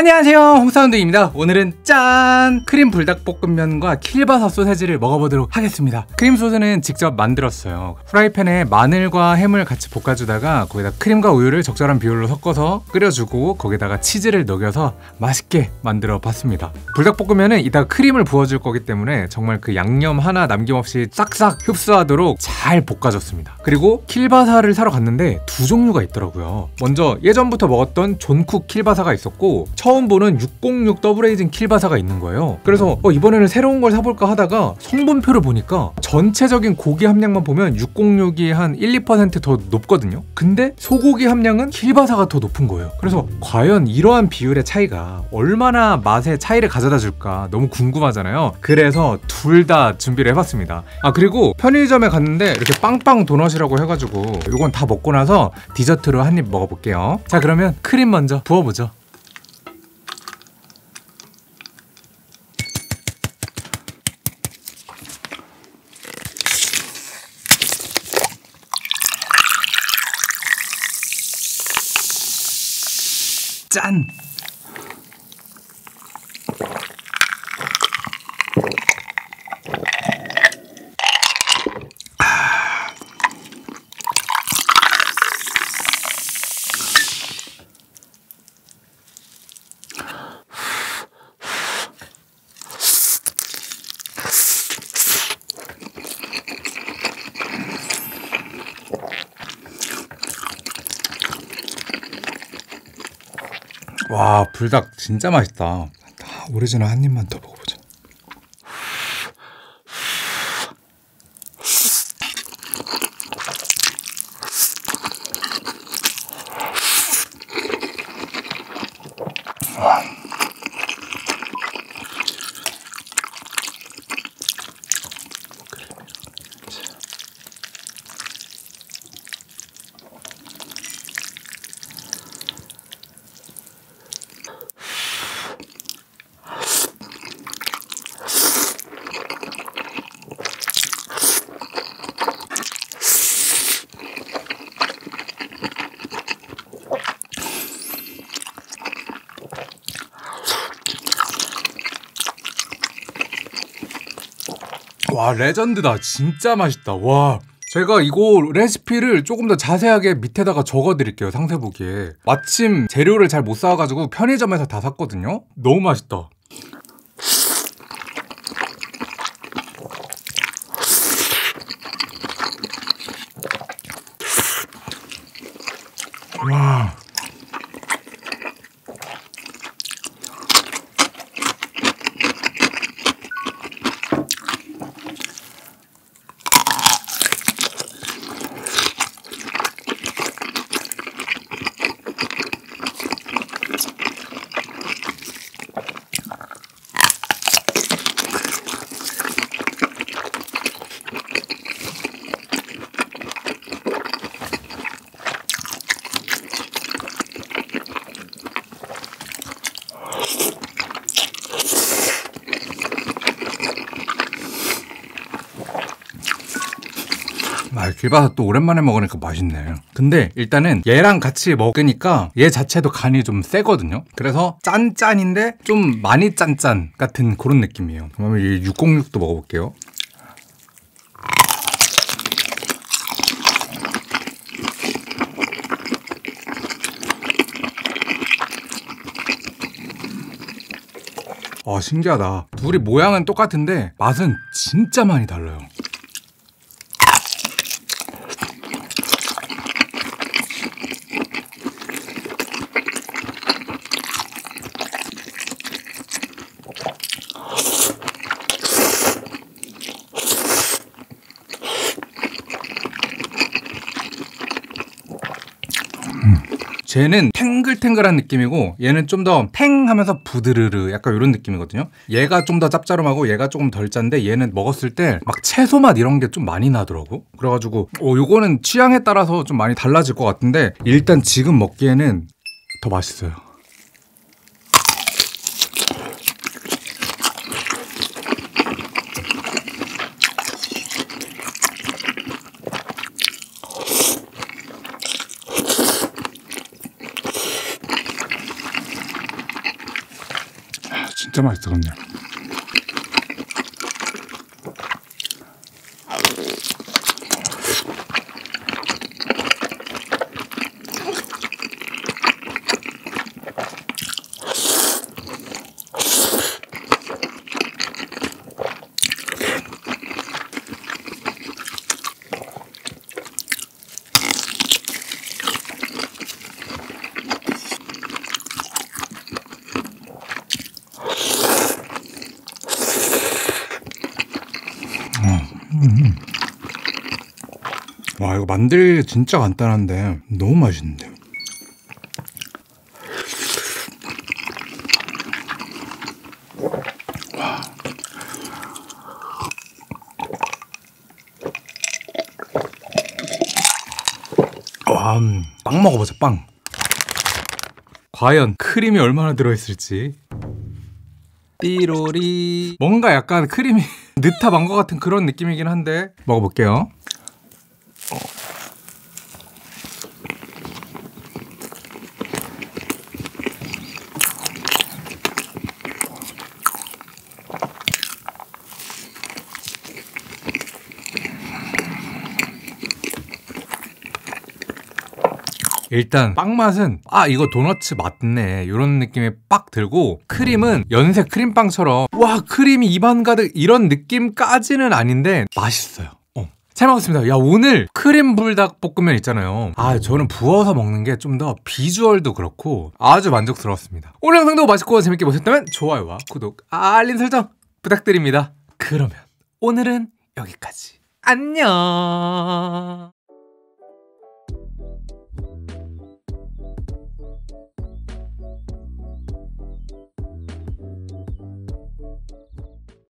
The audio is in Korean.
안녕하세요, 홍사운드입니다. 오늘은 짠! 크림 불닭볶음면과 킬바사 소세지를 먹어보도록 하겠습니다. 크림 소스는 직접 만들었어요. 프라이팬에 마늘과 햄을 같이 볶아주다가 거기다 크림과 우유를 적절한 비율로 섞어서 끓여주고 거기다가 치즈를 녹여서 맛있게 만들어 봤습니다. 불닭볶음면은 이따가 크림을 부어줄 거기 때문에 정말 그 양념 하나 남김없이 싹싹 흡수하도록 잘 볶아줬습니다. 그리고 킬바사를 사러 갔는데 두 종류가 있더라고요. 먼저 예전부터 먹었던 존쿡 킬바사가 있었고 처음 보는 606 더블 에이징 킬바사가 있는 거예요. 그래서 이번에는 새로운 걸 사볼까 하다가 성분표를 보니까 전체적인 고기 함량만 보면 606이 한 1, 2% 더 높거든요. 근데 소고기 함량은 킬바사가 더 높은 거예요. 그래서 과연 이러한 비율의 차이가 얼마나 맛의 차이를 가져다 줄까 너무 궁금하잖아요. 그래서 둘 다 준비를 해봤습니다. 그리고 편의점에 갔는데 이렇게 빵빵 도넛이라고 해가지고 이건 다 먹고 나서 디저트로 한 입 먹어볼게요. 자, 그러면 크림 먼저 부어보죠. 짠! 와, 불닭 진짜 맛있다. 오리지널 한 입만 더 먹어보자. 와, 레전드다. 진짜 맛있다. 와, 제가 이거 레시피를 조금 더 자세하게 밑에다가 적어드릴게요, 상세보기에. 마침 재료를 잘 못 사와가지고 편의점에서 다 샀거든요. 너무 맛있다. 와. 킬바사 또 오랜만에 먹으니까 맛있네. 근데 일단은 얘랑 같이 먹으니까 얘 자체도 간이 좀 세거든요. 그래서 짠짠인데 좀 많이 짠짠 같은 그런 느낌이에요. 그러면 이 606도 먹어볼게요. 신기하다. 둘이 모양은 똑같은데 맛은 진짜 많이 달라요. 쟤는 탱글탱글한 느낌이고 얘는 좀 더 탱 하면서 부드르르 약간 이런 느낌이거든요. 얘가 좀 더 짭짤하고 얘가 조금 덜 짠데 얘는 먹었을 때 막 채소 맛 이런 게 좀 많이 나더라고. 그래가지고 요거는 취향에 따라서 좀 많이 달라질 것 같은데 일단 지금 먹기에는 더 맛있어요. 진짜 맛있어 근데. 와, 이거 만들기 진짜 간단한데 너무 맛있는데요. 와, 빵 먹어보자, 빵. 과연 크림이 얼마나 들어있을지. 띠로리. 뭔가 약간 크림이 느탑한 것 같은 그런 느낌이긴 한데 먹어볼게요. 일단 빵 맛은 이거 도너츠 맞네 이런 느낌이 빡 들고, 크림은 연색 크림빵처럼 와 크림이 입안 가득 이런 느낌까지는 아닌데 맛있어요. 잘 먹었습니다. 야, 오늘 크림 불닭볶음면 있잖아요. 저는 부어서 먹는 게 좀 더 비주얼도 그렇고 아주 만족스러웠습니다. 오늘 영상도 맛있고 재밌게 보셨다면 좋아요와 구독, 알림 설정 부탁드립니다. 그러면 오늘은 여기까지. 안녕.